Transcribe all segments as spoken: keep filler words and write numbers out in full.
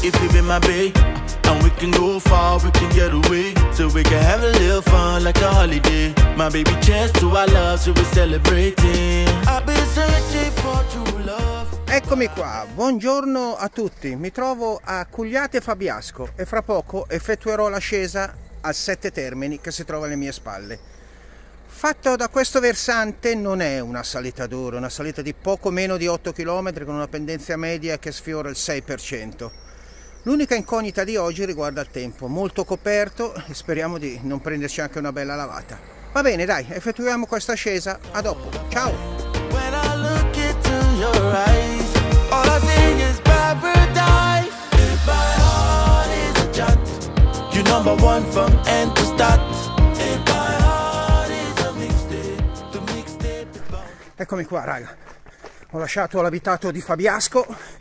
if you be my babe. And we can go far, we can get away, so we can have a little fun like a holiday. My baby, cheers to our love, so we're celebrating. I've been searching for true love. Eccomi qua, buongiorno a tutti, mi trovo a Cugliate Fabiasco e fra poco effettuerò l'ascesa al Sette Termini che si trova alle mie spalle. Fatto da questo versante non è una salita dura, una salita di poco meno di otto chilometri con una pendenza media che sfiora il sei per cento. L'unica incognita di oggi riguarda il tempo, molto coperto e speriamo di non prenderci anche una bella lavata. Va bene, dai, effettuiamo questa ascesa, a dopo, ciao! When I look into your eyes, all I see is paradise. If my heart is a jot, you're number one from end to start. If my heart is a mixtape, the mixtape is bound. Eccomi qua, raga, ho lasciato l'abitato di Fabiasco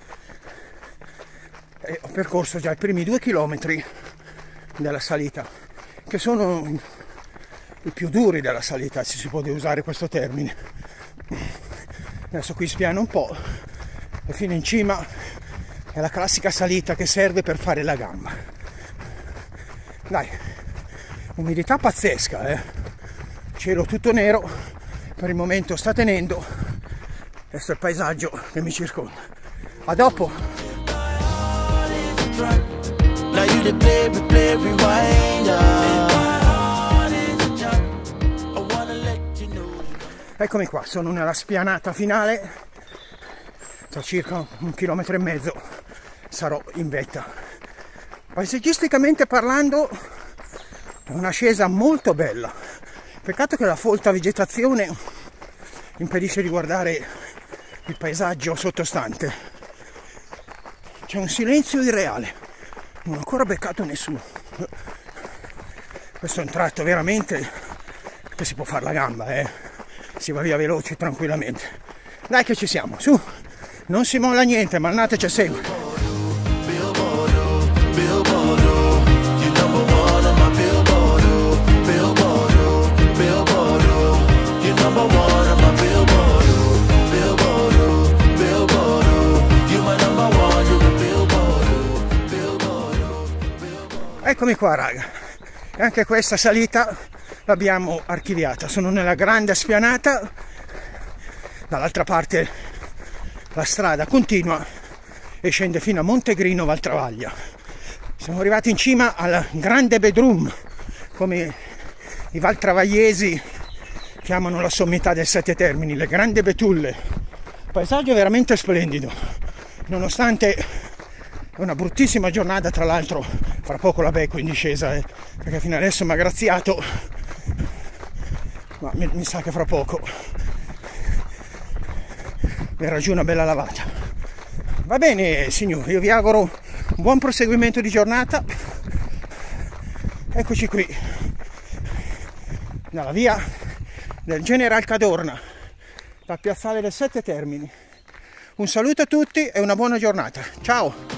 e ho percorso già i primi due chilometri della salita, che sono i più duri della salita, se si può usare questo termine. Adesso qui spiano un po' e fino in cima è la classica salita che serve per fare la gamba. Dai, umidità pazzesca, eh? Cielo tutto nero, per il momento sta tenendo. Questo è il paesaggio che mi circonda. A dopo! Now you the play, replay, rewind. I wanna let you know. Eccomi qua, sono nella spianata finale, tra circa un chilometro e mezzo sarò in vetta. Paesaggisticamente parlando è un'ascesa molto bella, peccato che la folta vegetazione impedisce di guardare il paesaggio sottostante. C'è un silenzio irreale, non ho ancora beccato nessuno. Questo è un tratto veramente che si può fare la gamba, eh? Si va via veloce tranquillamente. Dai che ci siamo, su, non si molla niente, Malnate c'è sempre. Eccomi qua, raga, e anche questa salita l'abbiamo archiviata. Sono nella grande spianata, dall'altra parte la strada continua e scende fino a Montegrino Valtravaglia. Siamo arrivati in cima al grande bedroom, come i valtravagliesi chiamano la sommità del Sette Termini, le grandi betulle. Paesaggio veramente splendido, nonostante è una bruttissima giornata, tra l'altro fra poco la becco in discesa, eh, perché fino adesso mi ha graziato, ma mi, mi sa che fra poco verrà giù una bella lavata. Va bene signori, io vi auguro un buon proseguimento di giornata. Eccoci qui dalla via del General Cadorna, dal piazzale del Sette Termini. Un saluto a tutti e una buona giornata, ciao!